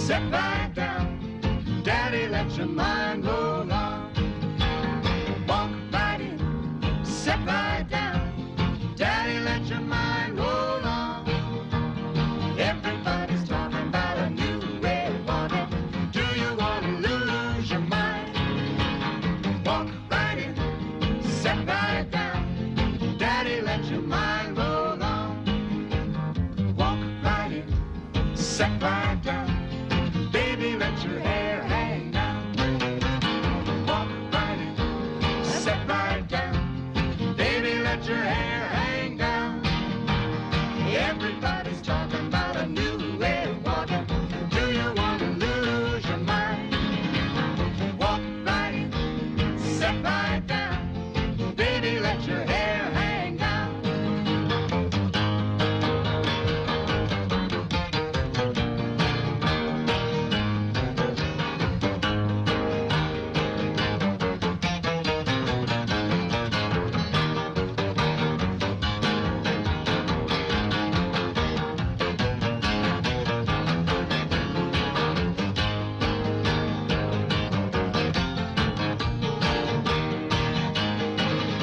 Sit right down. Daddy, let your mind roll on. Walk right in. Sit right down. Daddy, let your mind roll on. Everybody's talking about a new way of walking. Do you want to lose your mind? Walk right in. Sit right down. Daddy, let your mind roll on. Walk right in. Sit right down. Baby, let your hair hang down. Walk right in. Sit right down. Baby, let your hair hang down. Everybody's talking about a new way of walking. Do you want to lose your mind? Walk right in. Sit right down. Baby, let your hair hang down.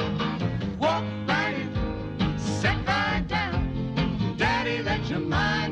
Walk right in, sit right down. Daddy, let your mind